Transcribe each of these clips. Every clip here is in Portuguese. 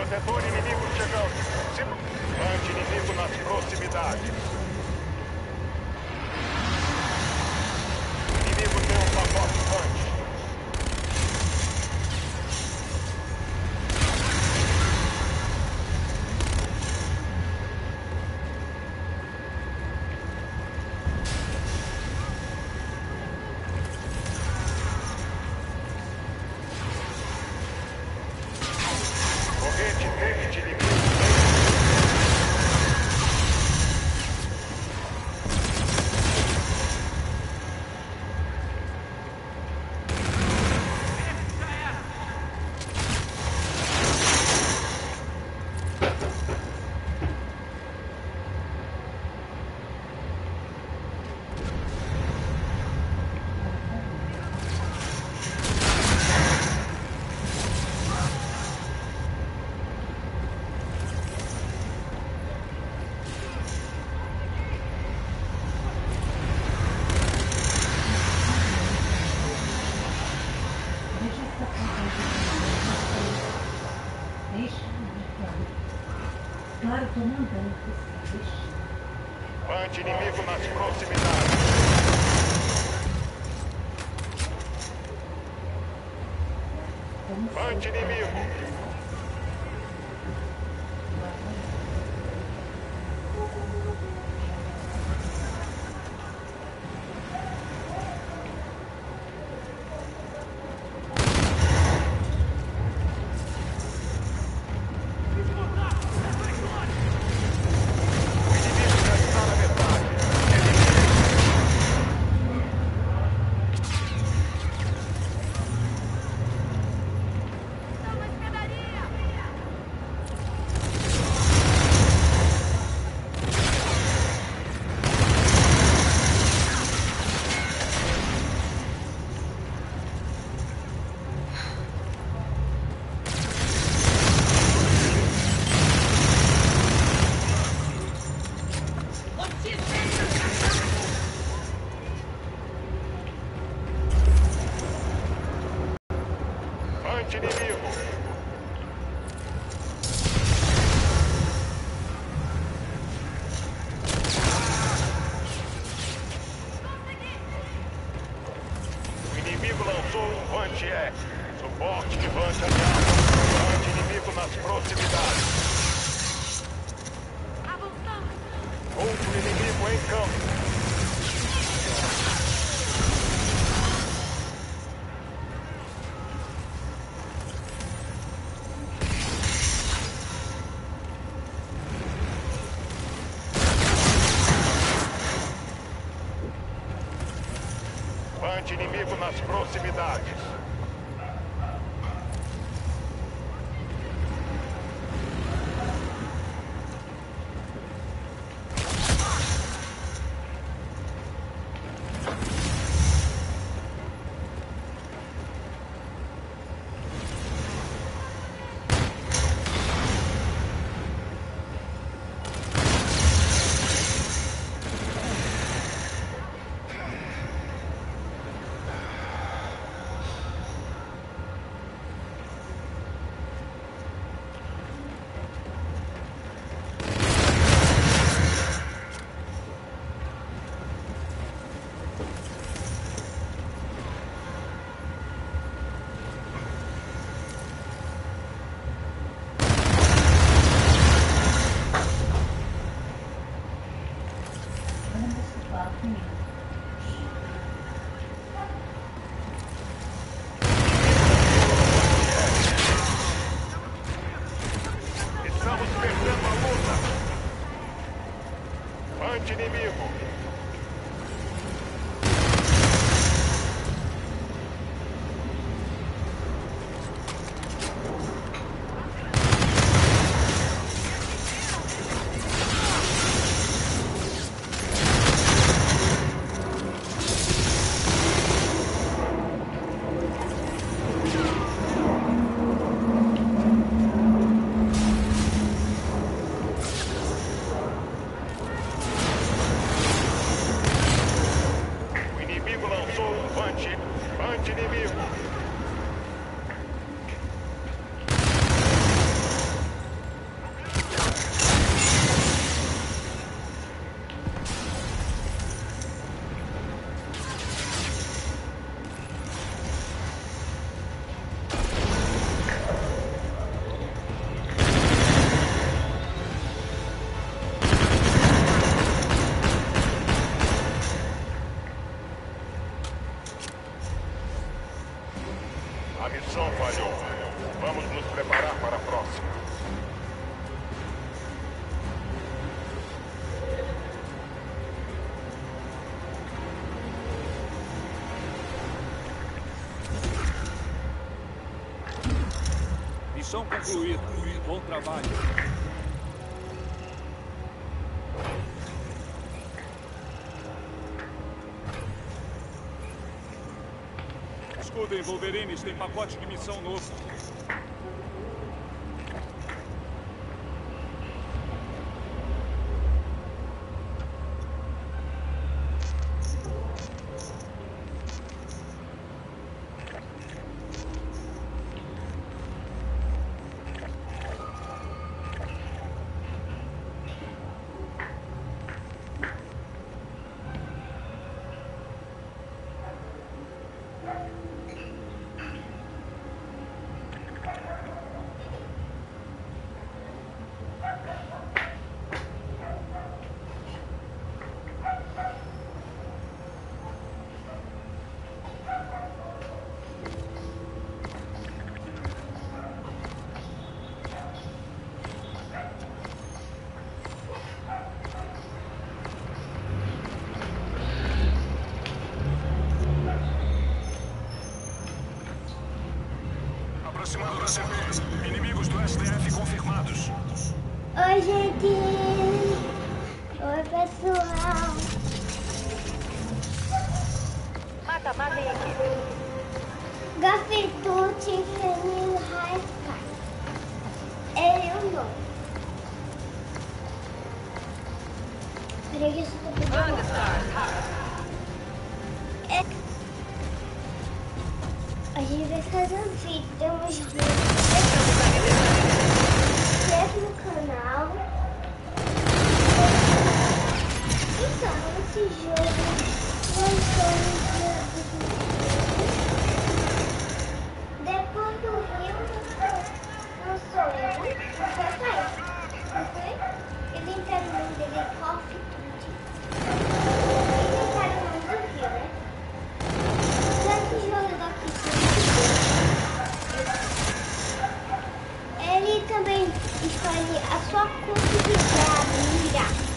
Protetor inimigo chegando. Anti-inimigo nas proximidades. Inimigo tem um pacote punch. Anti-inimigo nas proximidades. Anti-inimigo. Anti-inimigo. O inimigo lançou um anti-X. Suporte de vante aliado. Anti-inimigo nas proximidades. Outro inimigo em campo. Anti-inimigo nas proximidades. A missão falhou. Vamos nos preparar para a próxima. Missão concluída. Bom trabalho. Escudem, Wolverines, tem pacote de missão novo. Aproximando da CP. Inimigos do STF confirmados. Oi, gente. Oi, pessoal. Mata, aqui. Gafitucci, Fenil, Raifka. Eu não. Peraí que eu estou pegando. A gente vai fazer um vídeo, temos inscreve no canal. Então, esse jogo depois do Rio não sou eu, foi o pai, não foi? Eles entraram no nome dele Call of Duty. Eles entraram no nome do Rio, né? Esse jogo daqui, ele também escolhe a sua cor de mira.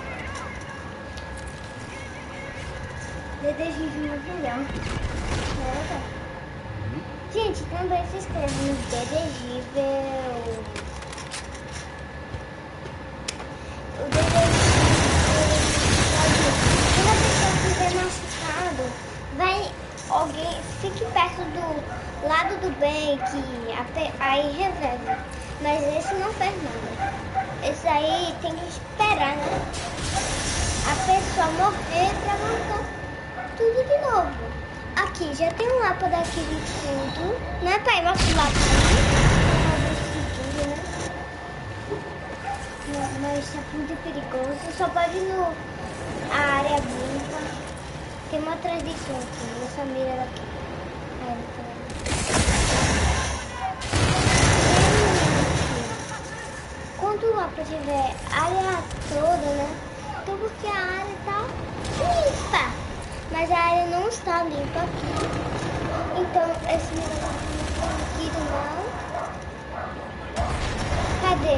Dedegível no milhão. Gente, também se inscreve no Dedegível. O Dedegível, quando a pessoa estiver machucado, vai alguém, fique perto do lado do bem, que aí resolve. Mas esse não fez nada. Esse aí tem que esperar, né? A pessoa morrer pra voltar tudo de novo. Aqui, já tem um mapa daqui de tudo. Né, pai? Mostra o mapa aqui. Mas tá muito perigoso. Só pode ir no a área limpa. Tem uma tradição aqui, nessa mira daqui. Quando o mapa tiver a área toda, né? Então porque a área tá limpa. Mas a área não está limpa aqui. Então esse mira aqui não. Cadê?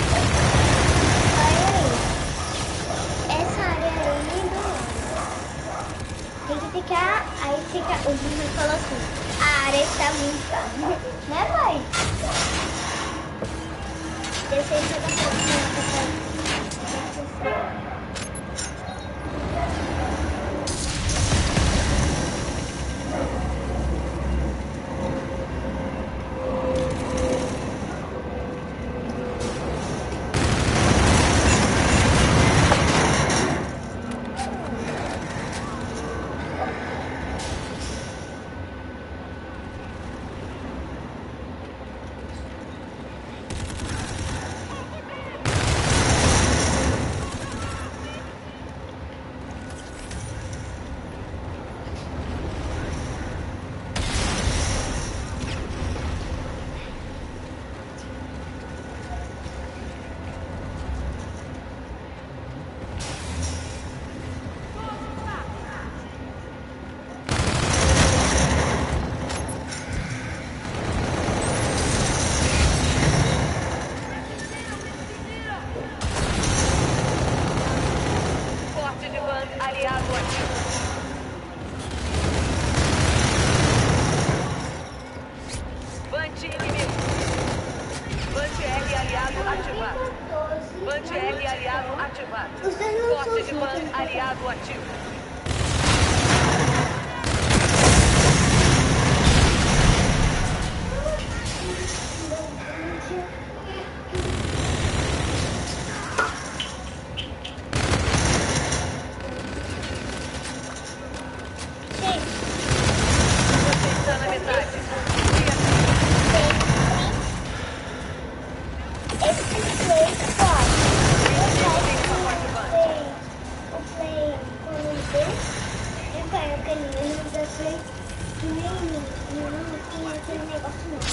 Olha aí. Essa área aí não. Tem que ficar, aí fica, o vídeo falou assim, a área está limpa, né, pai? Deixa eu jogar pra ativado. Band L aliado ativado. Os dois não são Forte de Band juntos. aliado ativo. Você está na metade. Esse play pode. O play quando deu, eu pego aquele mesmo da play que nem não tinha aquele negócio não.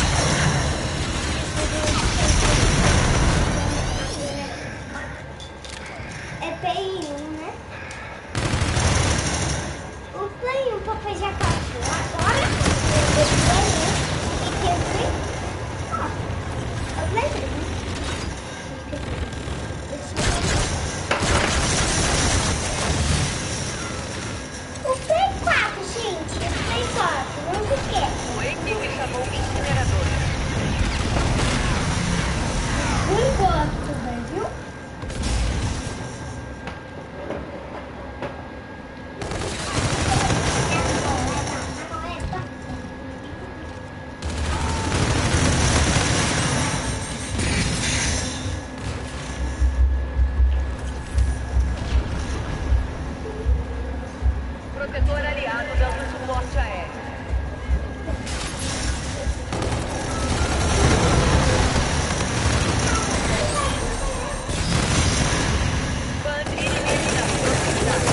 É PI1, né? O play 1 papai já passou. Agora eu vou play 1 e tem o play 4. É o play 3, né? O Play 4, gente. O Play 4. Não se esquece. A equipe chamou incinerador. Não gosto também, viu? Protetor aliado dando suporte aéreo. Band inimigo na proximidade.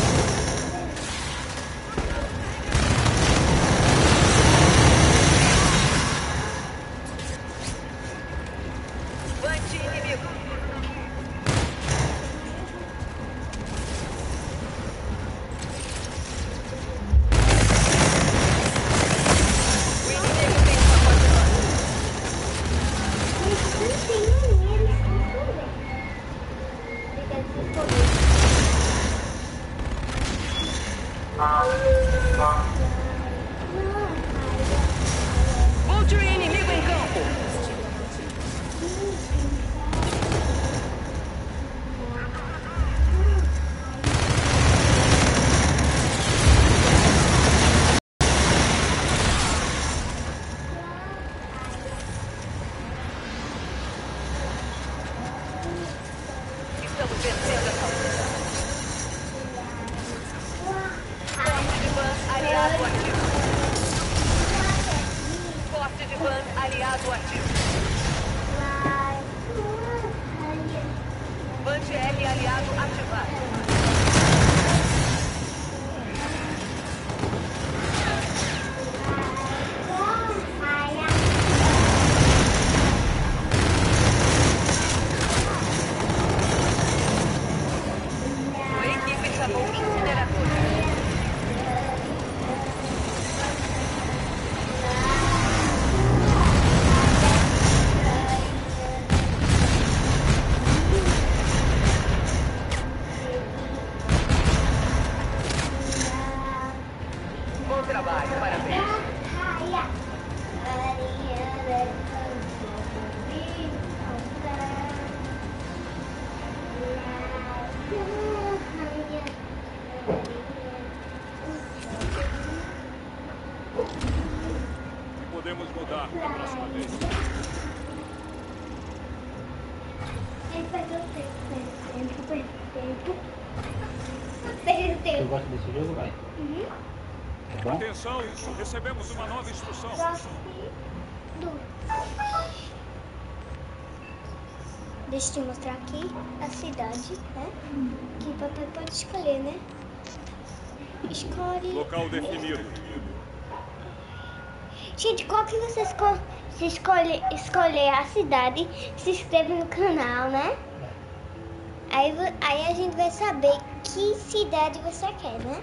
Band inimigo. O inimigo tem pacote band. Eles não têm um, eles não sabem. Obrigada por poder. Vulture inimigo em campo. Estamos vencendo essa luta. Forte de Band aliado ativo. Forte de Band aliado ativo. Band L aliado ativado. A equipe chamou incinerador. Bom trabalho, parabéns. Podemos mudar da próxima vez. Ele perdeu tempo. Perdeu Você tempo. gosta desse jogo, vai? Uhum. É bom? Atenção, recebemos uma nova instrução. Deixa eu te mostrar aqui a cidade, né? Que o papai pode escolher, né? Escolhe. Local definido. Gente, qual que você escolher a cidade, se inscreve no canal, né? Aí a gente vai saber que cidade você quer, né?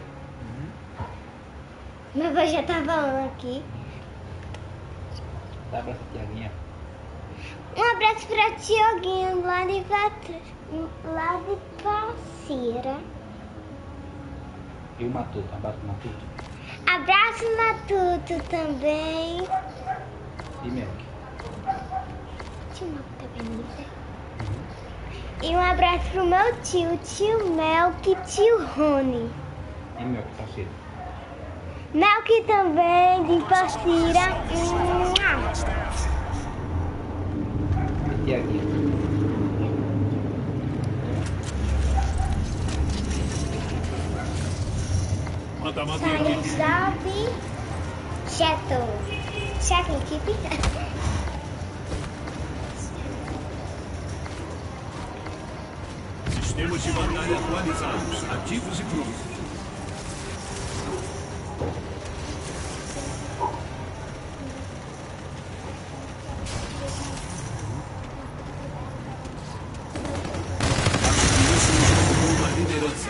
Meu pai já tá falando aqui. Dá pra essa Tiaguinha. Um abraço pra Tioguinho lá de Passeira. E o Matuto, abraço do Matuto. Abraço Matuto também. E Melk. Deixa Mal tá vendo? E um abraço pro meu tio Melk e tio Rony. E meu parceiro. Melk também, de Passira. E Tiaguinho. Manda a Silent Salve. Chato equipe. Sistemas de batalha atualizados, ativos e prontos. A liderança.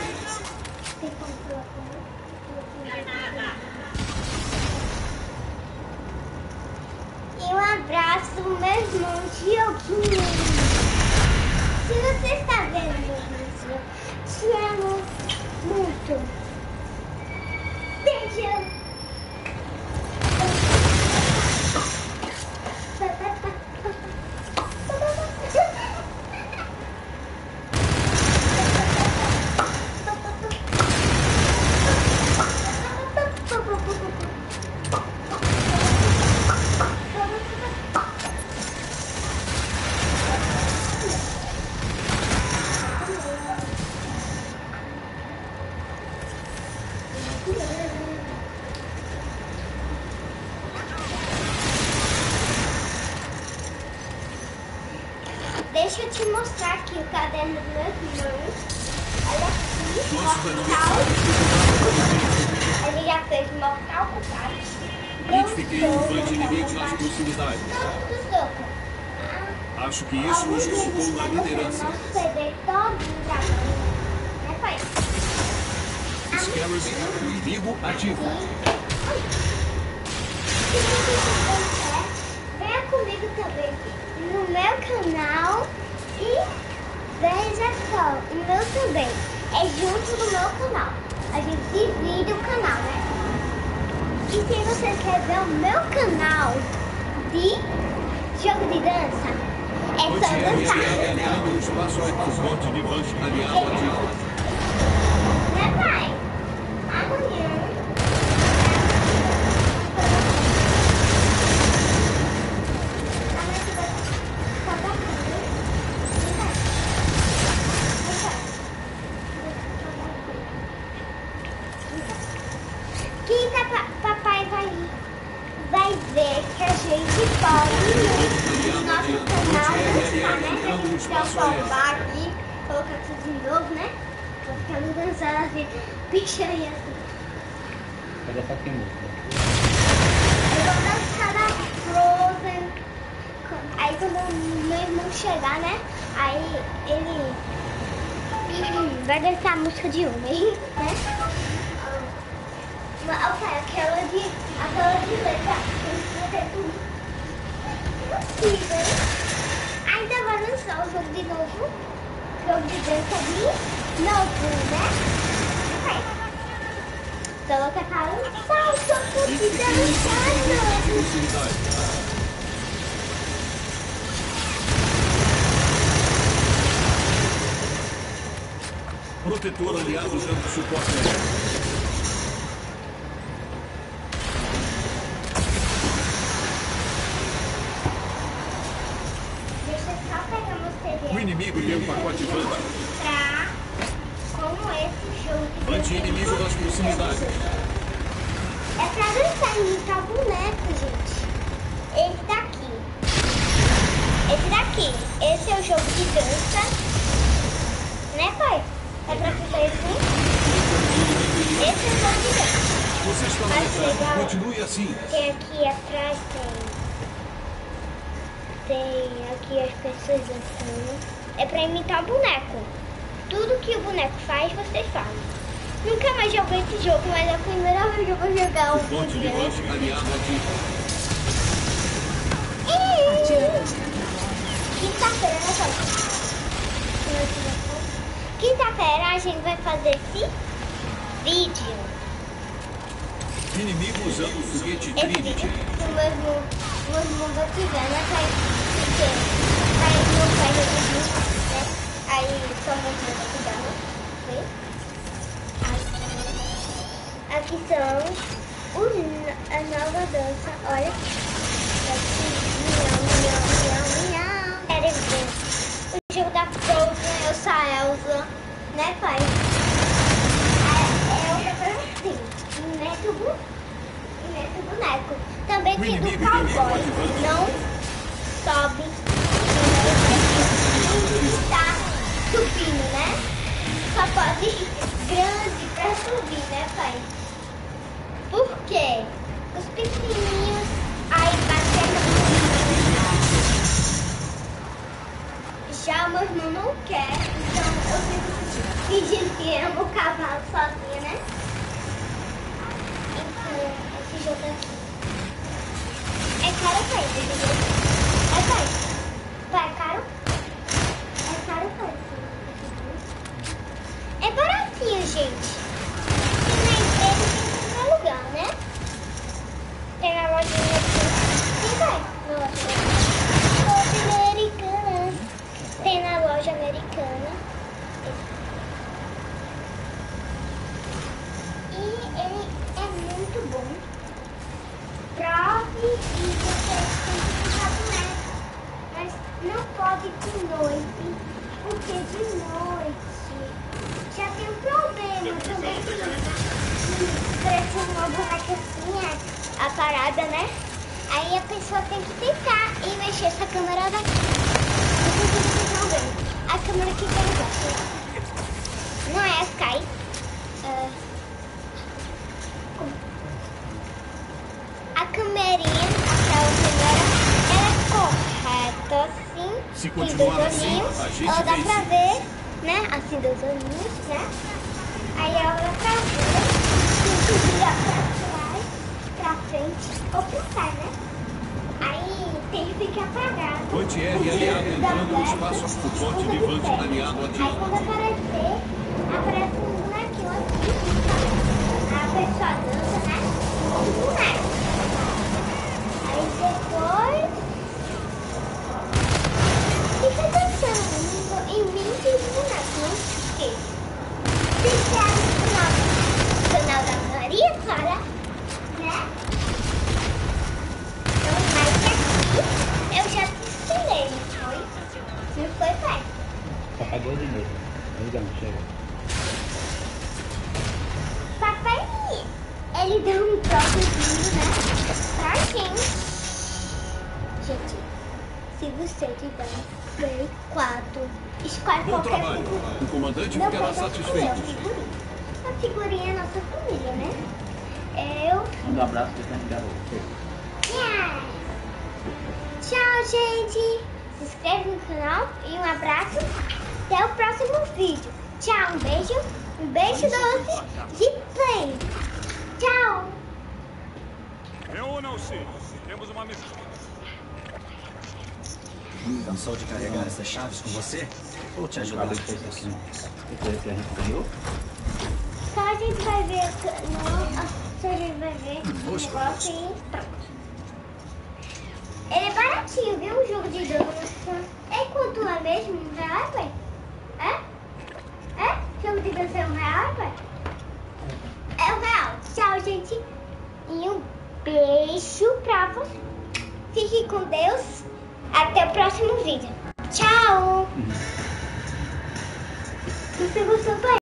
E um abraço do meu irmão Dioguinho. Se você está vendo meu vídeo, te amo muito. Beijo. Deixa eu te mostrar aqui o caderno do meu irmão. Olha aqui, Mortal. Ele já fez Mortal Kombat. Identifiquei um infante inimigo nas proximidades. Soco. Acho que isso nos colocou na liderança. Vamos perder todo o trabalho. Né, pai? Scarabs, inimigo ativo. Se você quiser, venha comigo também no meu canal e veja só, o meu também. É junto do meu canal. A gente divide o canal, né? E se você quer ver o meu canal de jogo de dança, é só dançar. Aliado no espaço aéreo. Ponte de Vance, aliado ativo. Né, pai? Amanhã. Quinta, papai vai ver que a gente pode no nosso canal dançar, né? Deixa eu salvar aqui, colocar tudo de novo, né? Tô ficando dançando assim, pichando assim. Cadê essa aqui, música? Eu vou dançar da Frozen. Aí quando meu irmão chegar, né? Aí ele vai dançar a música de Homem, né? Aquela de letra. Ainda vai lançar o jogo de novo. Jogo de dança de novo, né? Tô louca pra lançar o jogo de dança novo. Protetor aliado dando suporte aéreo. O inimigo tem um pacote Vanta. Pra como esse jogo de Vante inimigo das proximidades. é pra dançar e imitar boneco, gente. Esse daqui. Esse é o jogo de dança. Né, pai? É pra fazer assim? Esse é o jogo de dança. Você está na Mas metade. legal. Continue assim. Tem aqui atrás, tem aqui as pessoas dançando. É pra imitar o boneco. Tudo que o boneco faz, você faz. Nunca mais joguei esse jogo, mas é a primeira vez que eu vou jogar o Ponte de Vance, aliado ativo. Quinta-feira, né, pai? Quinta-feira a gente vai fazer esse vídeo. Inimigo usando o foguete Esse Trinity. vídeo. O meu irmão vai quiser, né, pai? Porque faz aqui, né? Aí só muito cuidado, ok? Aqui são a nova dança, olha. O jogo da Frozen, eu sou a Elsa, né, pai? É outra assim, mete o boneco. Também tem do cowboy, não sobe, tá subindo, né? Só pode ir grande pra subir, né, pai? Por quê? Os pequenininhos aí batendo. Já o meu irmão não quer, então eu fico fingindo que amo o cavalo sozinha, né? Então, esse jogo aqui. É caro, pai, entendeu? É, pai. Pai, é caro? É caro, pai. É baratinho, gente. Ele tem que lugar, né? Tem a lojinha aqui. Sim, pai. Na loja americana. Tem na loja americana. E ele é muito bom. Prove e você tem que ficar boneco. Mas não pode de noite, porque de noite já tem um problema também. Parece uma boneca assim, a parada, né? Aí a pessoa tem que tentar e mexer essa câmera daqui. A câmera que tem aqui. Não é a Sky. A câmerinha, aquela câmera, ela é correta, assim. Se continuar assim, a gente ela dá vence. pra ver, né? Assim, 2 olhinhos, né? Aí ela dá pra ver se virar pra trás, pra frente ou pra trás, né? Aí tem que ficar apagado. Pontier aliado entrando no espaço. Suporte de Vant aliado Aí ativo. quando aparece um bonequinho aqui. A pessoa dança, né? Com o boneco. Aí depois fica dançando em 20 bonecos, não esqueça. Se inscreve no canal da Maria Clara, né? Então, like aqui, eu já te ensinei, não foi? Não foi, pai? Apagou de novo. Não, chega. Papai, ele deu um toquezinho, né? Pra quem? Gente, se você tiver Play 4, escolhe Bom qualquer trabalho. figurinha. O comandante Meu ficará pai já escolheu satisfeito. a figurinha. A figurinha é nossa família, né? Eu... Manda um abraço pra quem garoto. Yeah. Tchau, gente. Se inscreve no canal e um abraço. Até o próximo vídeo. Tchau, um beijo. Um beijo doce de Play. Tchau. Reúnam-se. Temos uma missão. Cansou de carregar essas chaves com você? Vou te ajudar. Acabei de fazer isso aqui. Depois que a gente ganhou. Só a gente vai ver. Só a gente vai ver o negócio e pronto. Ele é baratinho, viu? Um jogo de dança. É quanto é mesmo? R$1, pai? É? Jogo de dança é R$1, pai? É R$1. Tchau, gente. E um beijo pra você. Fique com Deus. Até o próximo vídeo. Tchau. Você gostou, pai?